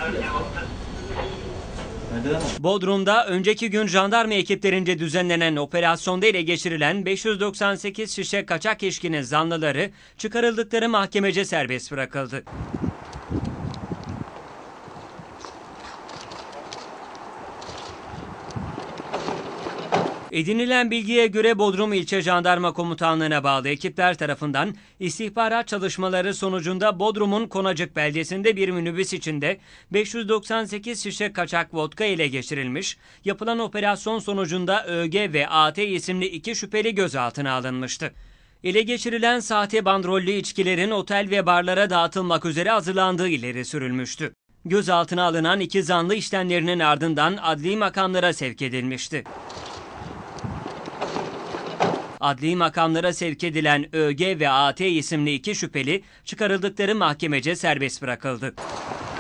Bodrum'da önceki gün jandarma ekiplerince düzenlenen operasyonda ele geçirilen 598 şişe kaçak içkinin zanlıları çıkarıldıkları mahkemece serbest bırakıldı. Edinilen bilgiye göre Bodrum İlçe Jandarma Komutanlığı'na bağlı ekipler tarafından istihbarat çalışmaları sonucunda Bodrum'un Konacık beldesinde bir minibüs içinde 598 şişe kaçak vodka ele geçirilmiş, yapılan operasyon sonucunda ÖG ve AT isimli iki şüpheli gözaltına alınmıştı. Ele geçirilen sahte bandrollü içkilerin otel ve barlara dağıtılmak üzere hazırlandığı ileri sürülmüştü. Gözaltına alınan iki zanlı işlemlerinin ardından adli makamlara sevk edilmişti. Adli makamlara sevk edilen ÖG ve AT isimli iki şüpheli çıkarıldıkları mahkemece serbest bırakıldı.